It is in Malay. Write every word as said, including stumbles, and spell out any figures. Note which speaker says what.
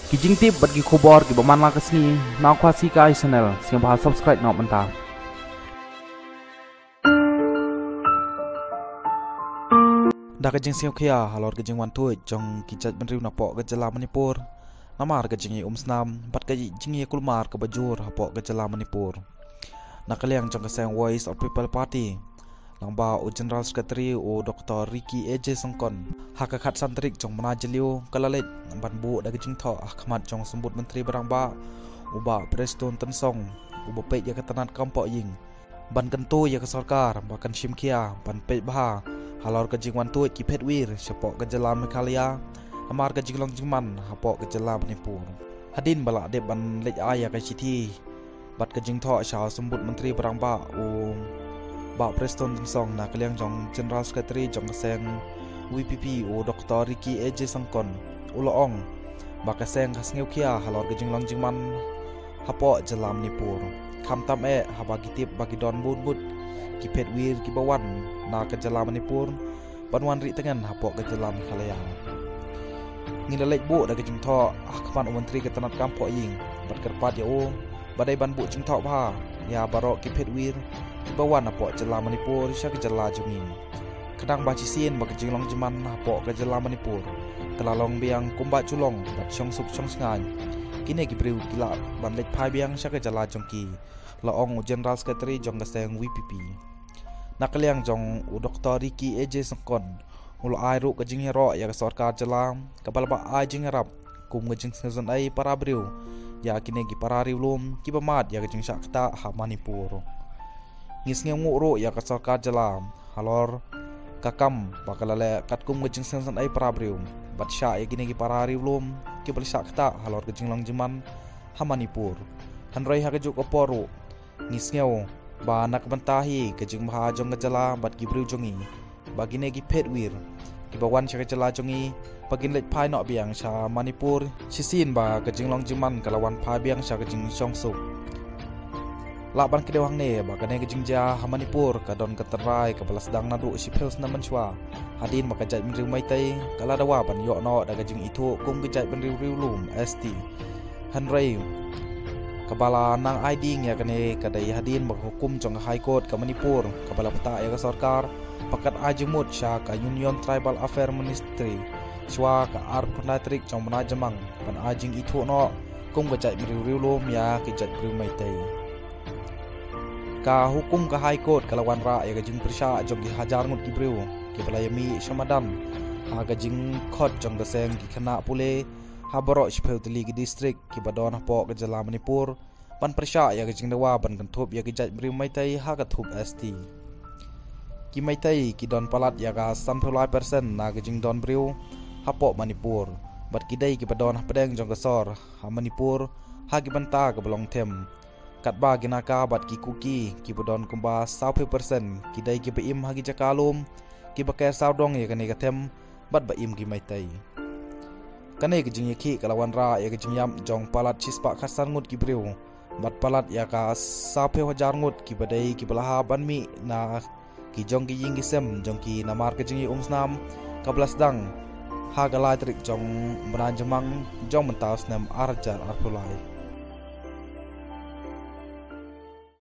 Speaker 1: Kijing tip bagi kubor ki baman la kesni na kwasi ka channel sing bahas subscribe na menta. Da kajing siu khia halor kajing wan tu jong kijat benriu na po gajala Manipur. Namar kajing i umsnam bat kajing i kulmar ke bajur hapo gajala Manipur. Nakaliang jong kaseng Voice of People Party. Langba u General Secretary u Doktor Ricky A J Songkon hakakat santrik jong manajeliu kalalet ban bu da kajing tho Ahmad jong sembut menteri barangba uba Preston Tensong uba pe ya ketanat kampok ying ban kentu ya ke sarkar bahkan simkia ban pe bah halor kajing wan tu ki petwir sepok gejala Meghalaya amar kajing long jingman hapok gejala Manipur hadin bala de ban lej aya ka citi bat kajing tho sha sembut menteri barangba u Ba Preston Tensong na kaliang jong General Secretary jong kaseng W P P u Doktor Ricky A J Songkon uloong ba kaseng kasngeu kia halor kajing long jingman hapo jala Manipur kam tam e haba gitip bagi don bud bud ki petwir ki bawan na ke jala Manipur banwan ri tengen hapo ke jala Meghalaya ngidalek bu da kajing tho akman menteri ketanat kampok ying bat kerpat ya o badai ban bu jing tho ba ya barok ki petwir bawan apo jala Manipur sya ke jala jungin kadang baci sien bagi jinglong jeman apo ke jala Manipur kelalong biang kumbat culong bat syong suk syong sengai kini gibriu gila ban lek phai biang sya ke jala jongki laong General Secretary jong kaseng W P P nakaliang jong u Doktor Ricky A J Songkon ulo ai ru ke jing hero ya ke sarkar jala kapal ba ai jing rap kum ke jing season ai para briu ya kini gi para riulum ki pamat ya ke jing sakta ha Manipur ngisnge nguro ya ka sarkar jala halor kakam bakalale katkum ngejing sensan ai parabrium bat sya ya gini gi parari ulum ki balisa kta halor gejing long jeman ha Manipur hanroi ha kejuk oporu ngisngeu ba nak bentahi gejing maha jong gejala bat gibriu jongi bagine gi petwir ki bawan sya gejala jongi pagin lek phai no biang sya Manipur sisin ba gejing long jeman kalawan phai biang sya gejing songsuk laban kedewang ne bakane gejing ja ha Manipur kadon keterai kepala sedang nadu sipels na menchwa hadin maka jat menriu maitai kala dawa ban yo no da gejing itu kum gejat benriu riu lum S T hanrei kepala nang aiding ya kane kadai hadin bak hukum jong High Court ke Manipur kepala peta ya ke sarkar pakat ajemut sya ka Union Tribal Affair Ministry swa ka ar penatrik jong manajemang ban ajing itu no kum gejat benriu riu lum ya kejat riu maitai ka hukum ka High Court kalawan ra ya gajing persya jong gi hajar ngut gibriu ki belayami Syamadan ha gajing khot jong gaseng ki khana pule ha baro shpeutli gi district ki badon po ke jala Manipur ban persya ya gajing dawa ban kanthop ya gijat briu maitai ha ka thup S T ki maitai ki don palat ya ga samphulai persen na gajing don briu ha po Manipur bat kidai ki badon pedeng jong gasor ha Manipur ha ki banta ke belong them katba ginaka bat ki kuki ki bodon kumba ninety persen kidai ki beim hagi jakalum ki baker saudong ya kane kathem bat baim ki maitai kane ki jing ki kalawan ra ya ki jingyam jong palat chispa khasan ngut ki breu bat palat ya ka ninety hajar ngut ki badai ki balaha banmi na ki jong ki ying sem jong ki namar ki jingi umsnam kablas dang ha galai trik jong banajamang jong mentas nam arjar arpulai